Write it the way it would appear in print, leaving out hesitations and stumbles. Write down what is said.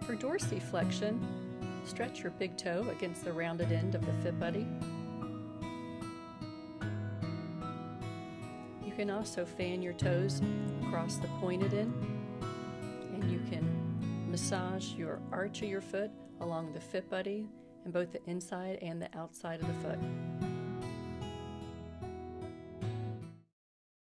For dorsiflexion, stretch your big toe against the rounded end of the Fit Buddy. You can also fan your toes across the pointed end, and you can massage your arch of your foot along the Fit Buddy and both the inside and the outside of the foot.